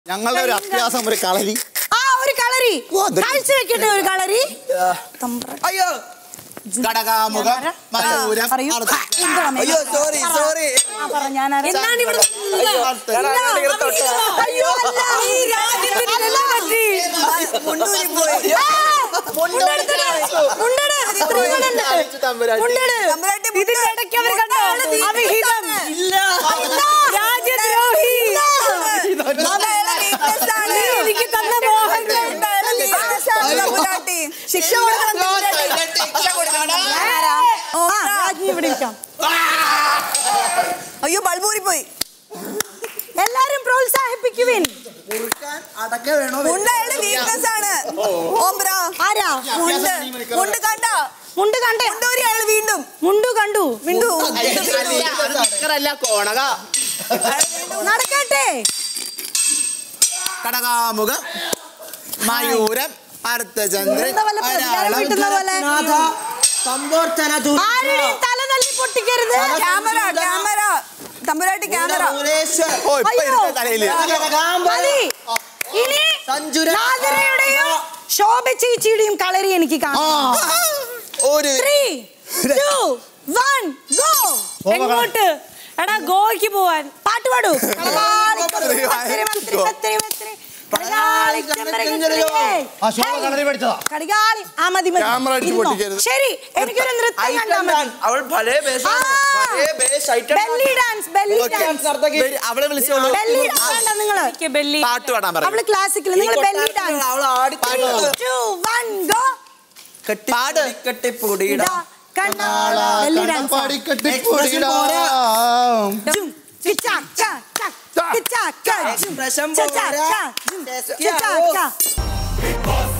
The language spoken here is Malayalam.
ഞങ്ങളുടെ ഒരു അഭ്യാസം ഒരു കളരി. ഒരു കളരി കാഴ്ചവെക്കട്ടെ, ഒരു കളരി. അയ്യോ കടകാമുഖം മയൂരം. അയ്യോ സോറി സോറി ശിക്ഷ അയ്യോ ബൾബൂരി പോയി. എല്ലാരും പ്രോത്സാഹിപ്പിക്കുവിൻ. വീക്ക്നെസ് ആണ്. മുണ്ട് കണ്ടോ? മുണ്ട് കണ്ടേ? വീണ്ടും മുണ്ടു കണ്ടു. നടക്കട്ടെ. കടകാമുഖം മയൂരം അർത്ഥചന്ദ്രൻ തല തല്ലി പൊട്ടിക്കരുത്. ക്യാമറ ക്യാമറ തമ്പുരാട്ടി ക്യാമറ. ഇനി നാദിറയുടെയും ശോഭ ചേച്ചിയുടെയും കളരി എനിക്ക് കാണാം. 3, 2, 1 ഗോ. എങ്ങോട്ട്? എടാ ഗോയ്ക്ക് പോവാൻ. പാട്ട് പാടൂ. ശരി, എനിക്കൊരു നൃത്തം കണ്ടാൽ മതി. അവള് ക്ലാസിക്കൽ, നിങ്ങൾ belly dance. 2, 1 go. Big Boss